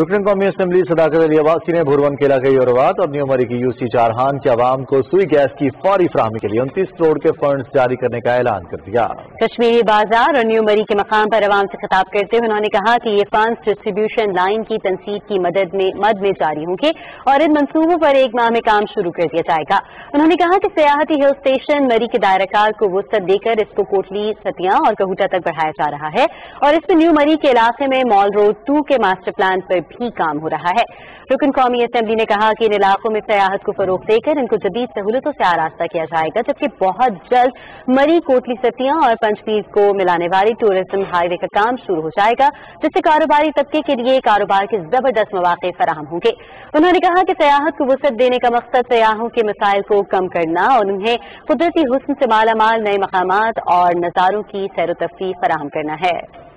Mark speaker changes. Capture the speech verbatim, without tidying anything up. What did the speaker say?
Speaker 1: रुकन कौमी असम्बली सदाकत अली अब्बासी ने भुरवन के इलाके योरवात और न्यू मरी की यूसी चारहान के अवाम को सुई गैस की फौरी फराहमी के लिए उनतीस करोड़ के फंड जारी करने का ऐलान कर दिया।
Speaker 2: कश्मीरी बाजार और न्यू मरी के मकाम पर अवाम से खिताब करते हुए उन्होंने कहा कि ये फंड डिस्ट्रीब्यूशन लाइन की तनसीब की मदद में मद में जारी होंगे और इन मंसूबों पर एक माह में काम शुरू कर दिया जाएगा। उन्होंने कहा कि सियाहती हिल स्टेशन मरी के दायराकार को वुसअत देकर इसको कोटली, सतिया और कहूटा तक बढ़ाया जा रहा है और इसमें न्यू मरी के इलाके में मॉल रोड टू के मास्टर प्लान पर भी काम हो रहा है। रुकन कौमी असम्बली ने कहा कि इन इलाकों में सयाहत को फरोग देकर इनको जदीद सहूलतों से आरास्ता किया जाएगा, जबकि बहुत जल्द मरी, कोटली, सतिया और पंचपीर को मिलाने वाली टूरिज्म हाईवे का काम शुरू हो जाएगा, जिससे कारोबारी तबके के लिए कारोबार के जबरदस्त मौके फराहम होंगे। उन्होंने कहा कि सयाहत को वुसअत देने का मकसद सयाहों के मसाइल को कम करना और उन्हें कुदरती हुस्न से मालामाल नए मकामात और नजारों की सैर तफरीह फराहम करना है।